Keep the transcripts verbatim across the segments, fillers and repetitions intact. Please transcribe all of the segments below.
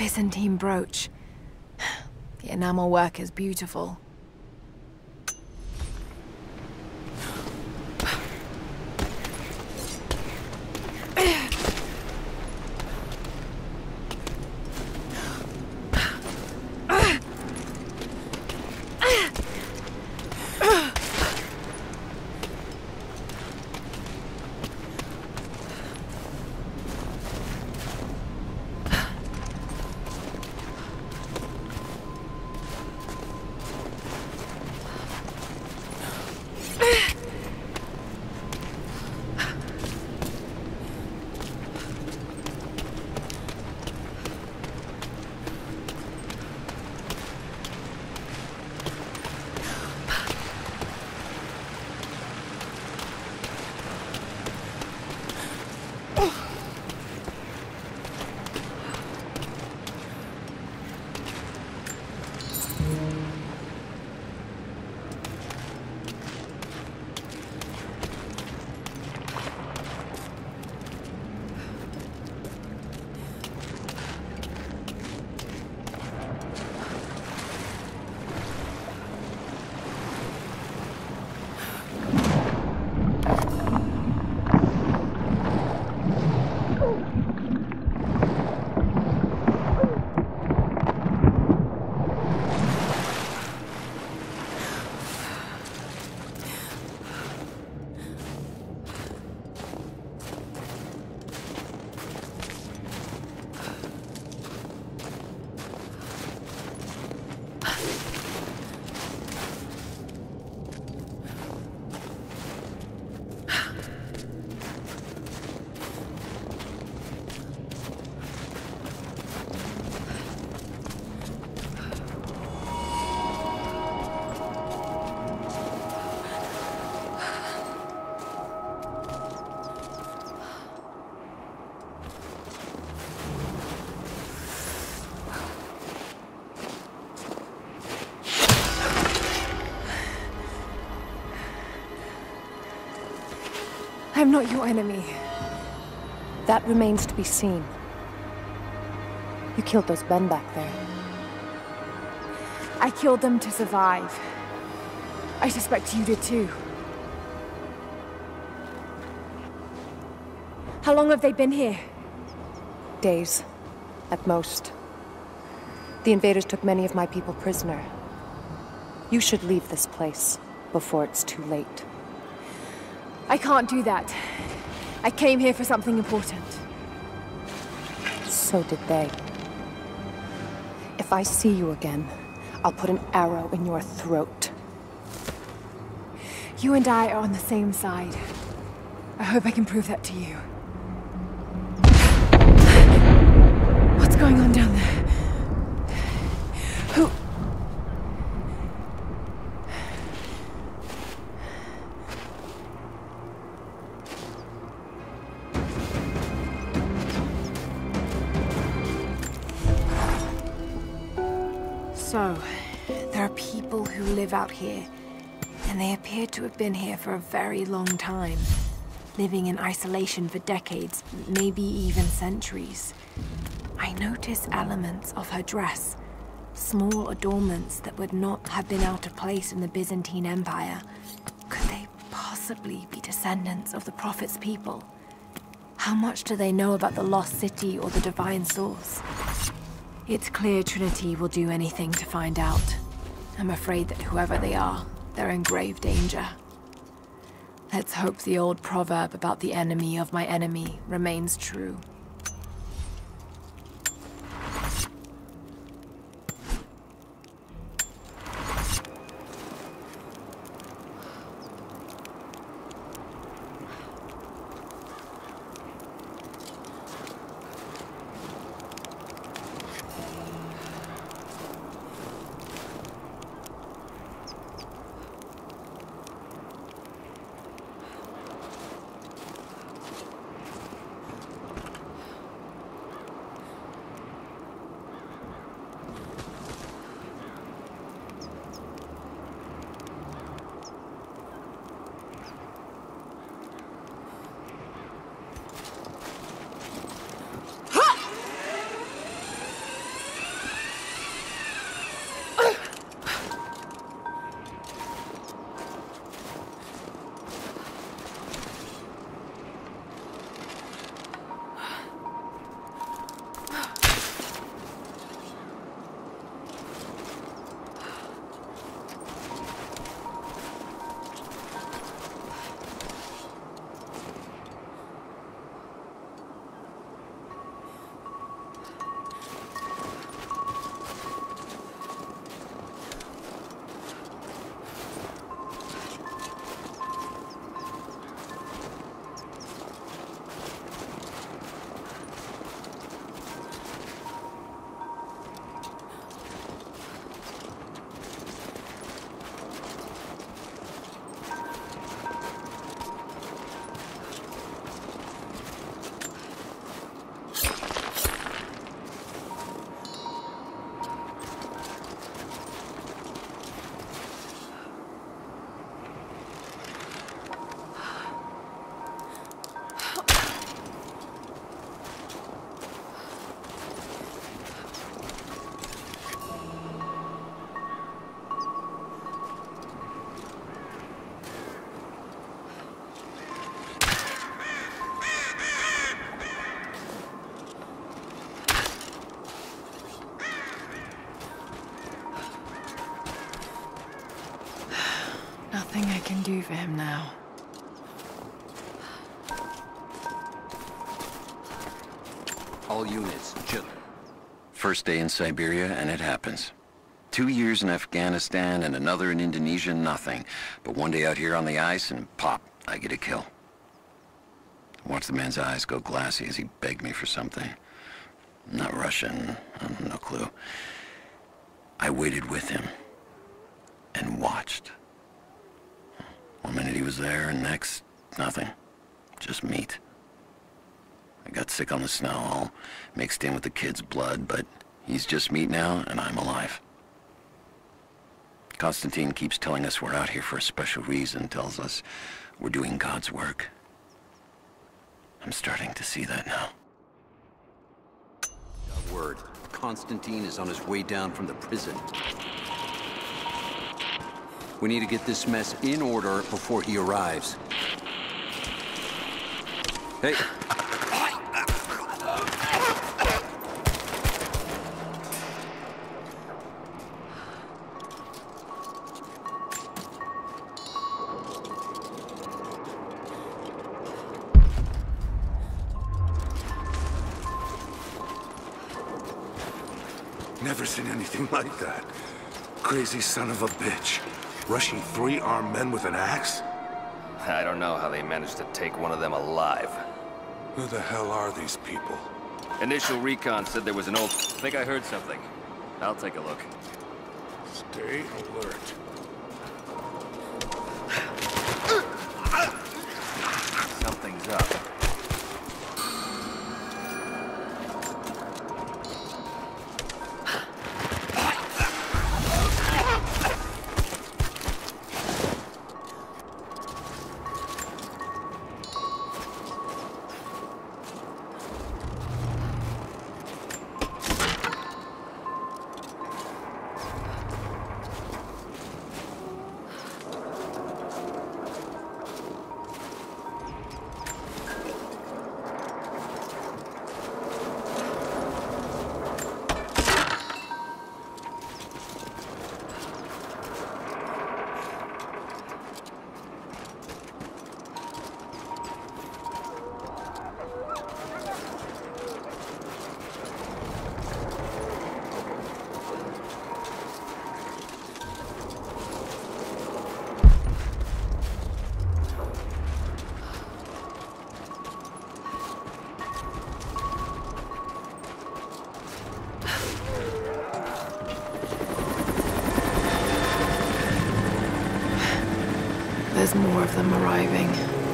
Byzantine brooch. The enamel work is beautiful. I'm not your enemy. That remains to be seen. You killed those men back there. I killed them to survive. I suspect you did too. How long have they been here? Days, at most. The invaders took many of my people prisoner. You should leave this place before it's too late. I can't do that. I came here for something important. So did they. If I see you again, I'll put an arrow in your throat. You and I are on the same side. I hope I can prove that to you. What's going on down there? Who... So, there are people who live out here, and they appear to have been here for a very long time, living in isolation for decades, maybe even centuries. I notice elements of her dress, small adornments that would not have been out of place in the Byzantine Empire. Could they possibly be descendants of the Prophet's people? How much do they know about the lost city or the divine source? It's clear Trinity will do anything to find out. I'm afraid that whoever they are, they're in grave danger. Let's hope the old proverb about the enemy of my enemy remains true. nothing I can do for him now. All units, chill. First day in Siberia, and it happens. Two years in Afghanistan and another in Indonesia, nothing. But one day out here on the ice, and pop, I get a kill. Watch the man's eyes go glassy as he begged me for something. Not Russian, no clue. I waited with him and watched. One minute he was there, and next, nothing. Just meat. I got sick on the snow, all mixed in with the kid's blood, but he's just meat now, and I'm alive. Konstantin keeps telling us we're out here for a special reason, tells us we're doing God's work. I'm starting to see that now. Word. Konstantin is on his way down from the prison. We need to get this mess in order before he arrives. Hey! Never seen anything like that. Crazy son of a bitch. Rushing three armed men with an axe? I don't know how they managed to take one of them alive. Who the hell are these people? Initial recon said there was an old... I think I heard something. I'll take a look. Stay alert. Something's up. There's more of them arriving.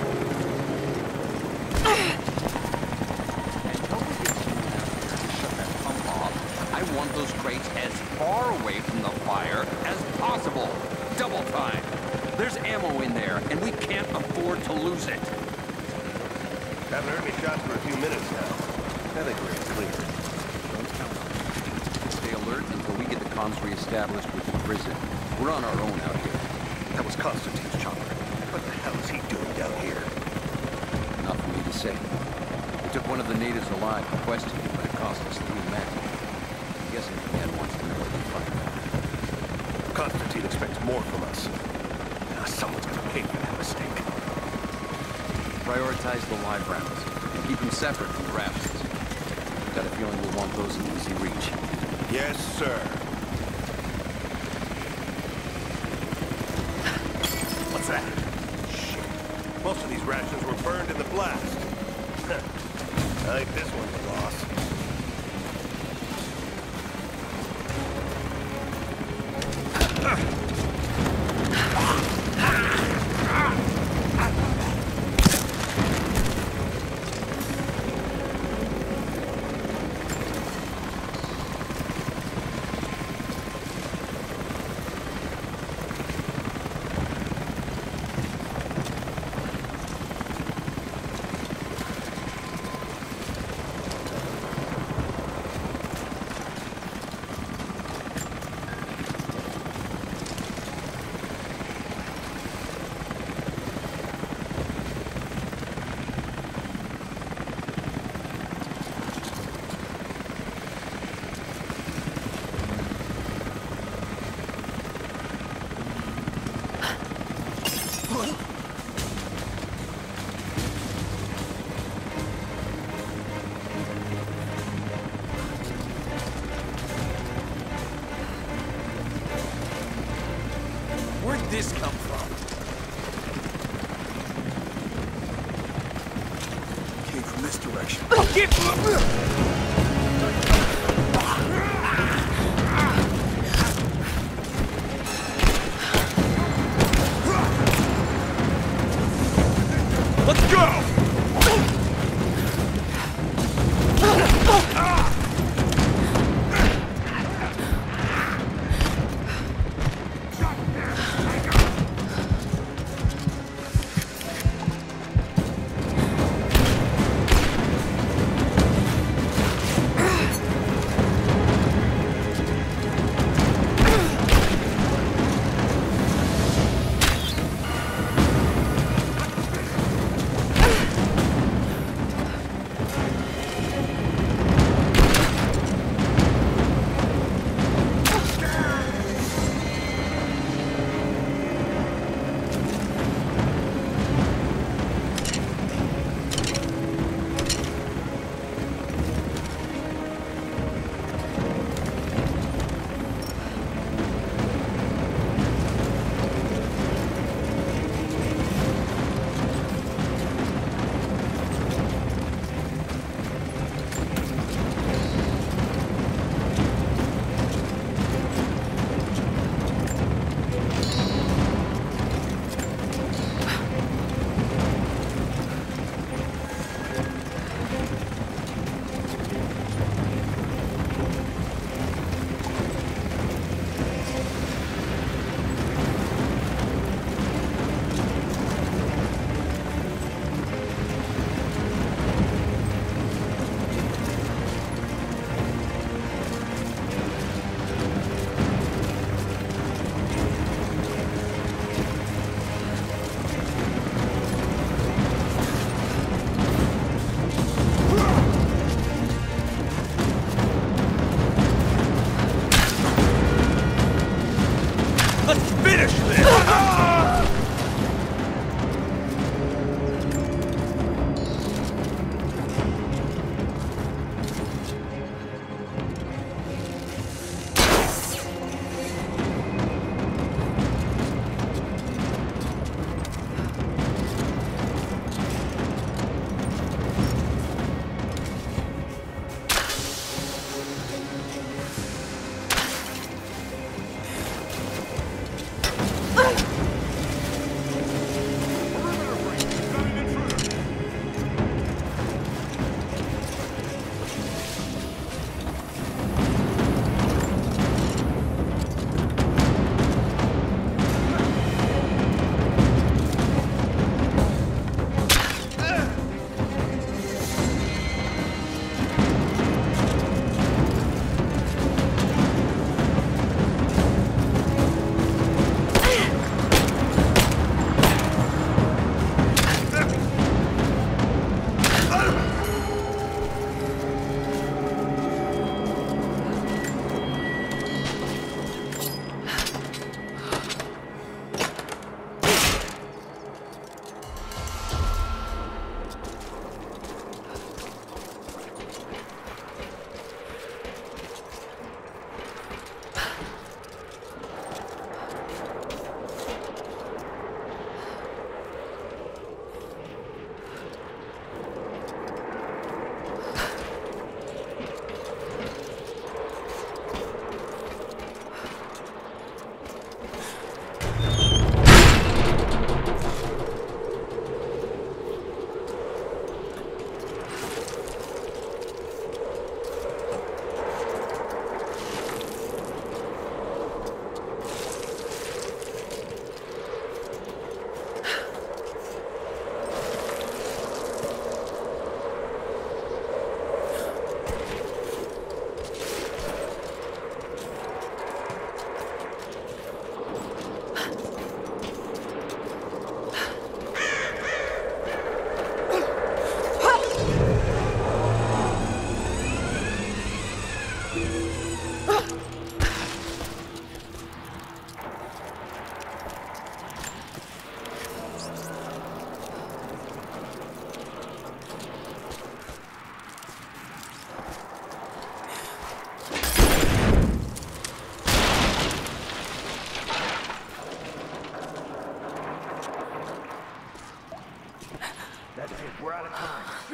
I want those crates as far away from the fire as possible. Double time. There's ammo in there, and we can't afford to lose it. Haven't heard any shots for a few minutes now. I think we're clear. Stay alert until we get the comms re-established with the prison. We're on our own out here. That was Konstantin's chopper. What the hell is he doing down here? Not for me to say. We took one of the natives alive for questioning, but it cost us three men. I'm guessing the man wants to know where they find out. Konstantin expects more from us. Now someone's gonna pay for that mistake. Prioritize the live rounds, and keep them separate from the rations. Got a feeling we'll want those in easy reach. Yes, sir. What's that? Shit. Most of these rations were burned in the blast. I think this one's a loss. this come from? Came from this direction. Let's go!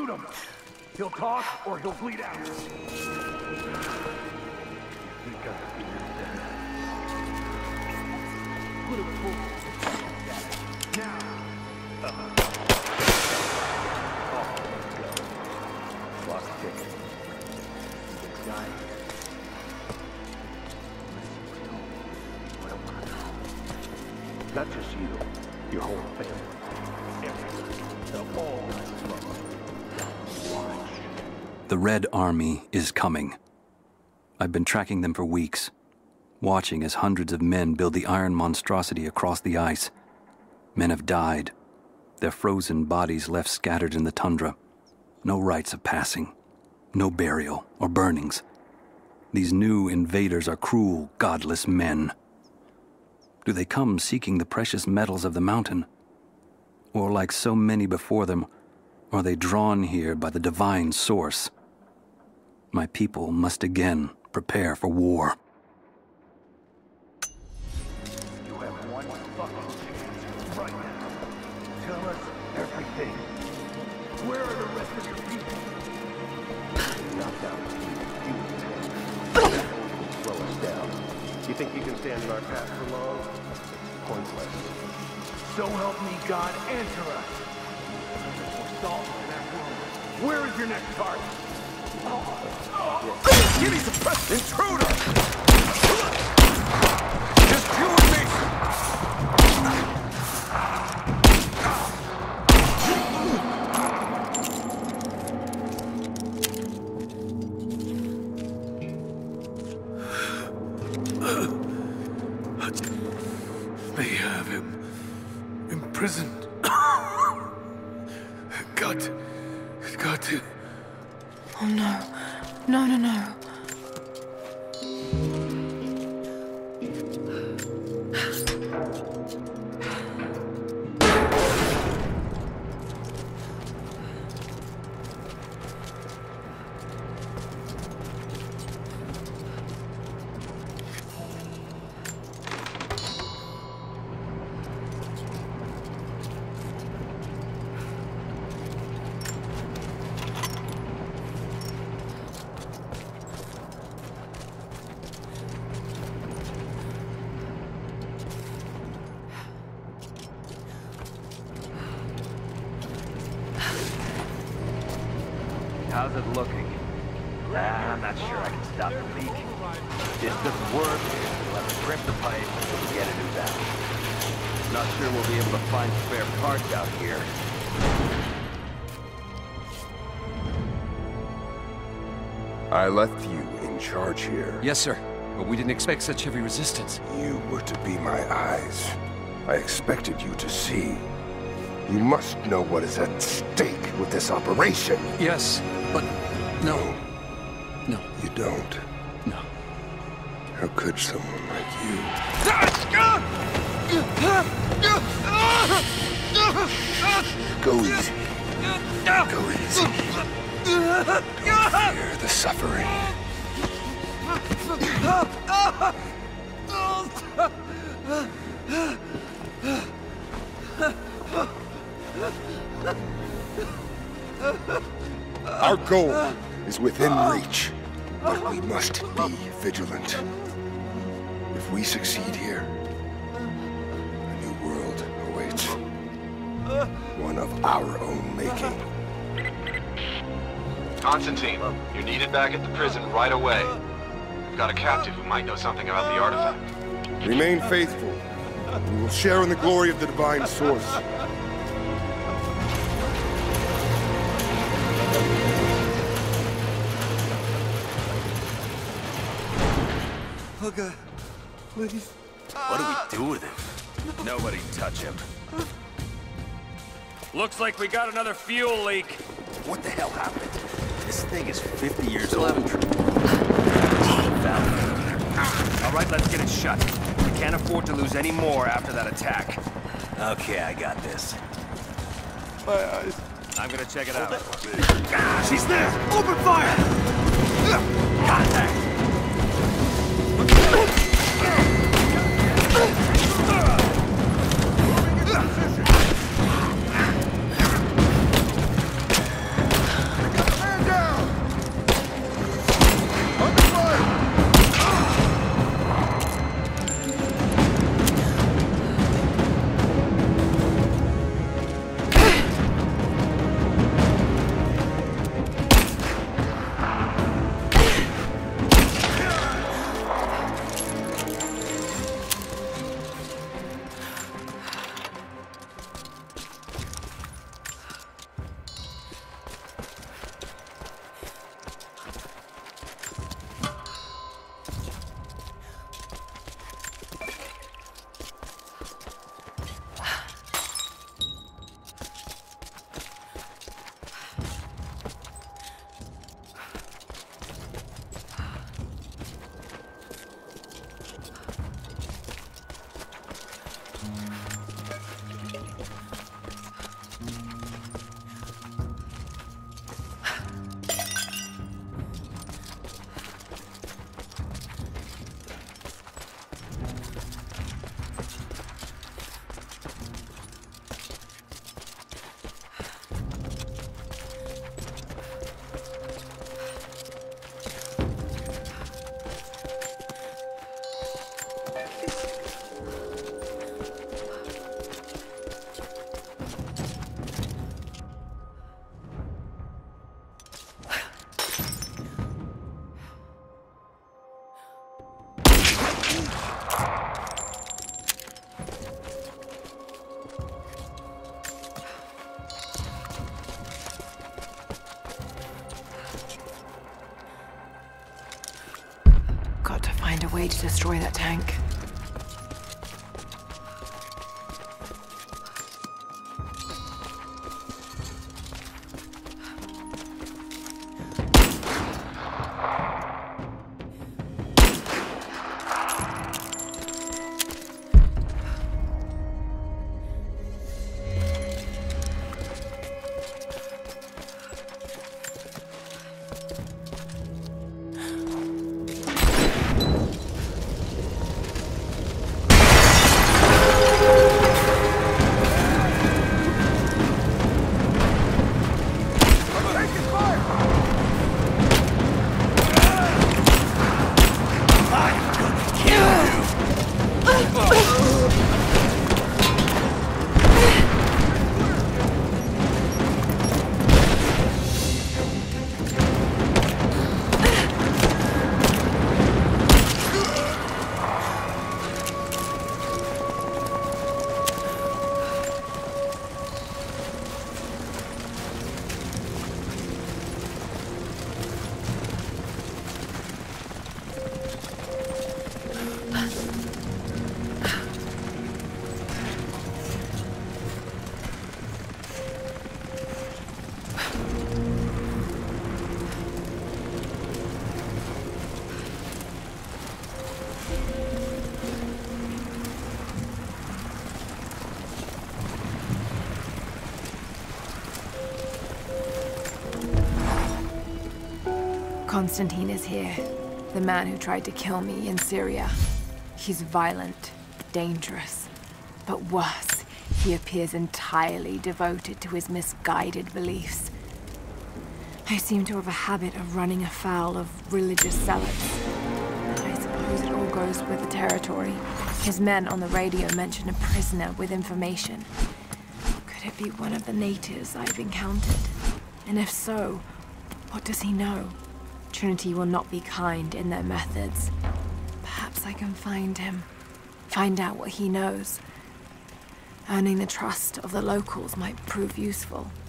shoot him. He'll talk or he'll bleed out. We got to be dead. Put him full. Now. Uh-huh. Oh, go. Clock ticking. He's dying. Not just you, your whole family. Everyone. They'll all die tomorrow. Watch. The Red Army is coming. I've been tracking them for weeks, watching as hundreds of men build the iron monstrosity across the ice. Men have died, their frozen bodies left scattered in the tundra. No rites of passing, no burial or burnings. These new invaders are cruel, godless men. Do they come seeking the precious metals of the mountain? Or like so many before them, are they drawn here by the divine source? My people must again prepare for war. You have one fucking chance right now. Tell us everything. Where are the rest of your people? Knocked out. You will slow us down. You think you can stand in our path for long? Pointless. So help me God, answer us. We're solved in that room. Where is your next target? Give me some press, intruder! Just you and me! They have him imprisoned. Got to, got to. Oh no. No, no, no. How's it looking? Nah, I'm not sure I can stop the leak. This doesn't work. We'll have to crimp the pipe until we get a new valve. Not sure we'll be able to find spare parts out here. I left you in charge here. Yes, sir. But we didn't expect such heavy resistance. You were to be my eyes. I expected you to see. You must know what is at stake with this operation. Yes, but no. No. You don't. No. How could someone like you? Go easy. Go easy. Don't fear the suffering. Our goal is within reach, but we must be vigilant. If we succeed here, a new world awaits. One of our own making. Constantine, you're needed back at the prison right away. We've got a captive who might know something about the artifact. Remain faithful. We will share in the glory of the divine source. Oh God, please. What do we do with him? Nobody touch him. Looks like we got another fuel leak. What the hell happened? This thing is fifty years old. old. All right, let's get it shut. We can't afford to lose any more after that attack. Okay, I got this. My eyes. I'm gonna check it out. She's there! Open fire! Contact! a way to destroy that tank. Constantine is here, the man who tried to kill me in Syria. He's violent, dangerous, but worse, he appears entirely devoted to his misguided beliefs. I seem to have a habit of running afoul of religious zealots. I suppose it all goes with the territory. His men on the radio mention a prisoner with information. Could it be one of the natives I've encountered? And if so, what does he know? Trinity will not be kind in their methods. Perhaps I can find him. Find out what he knows. Earning the trust of the locals might prove useful.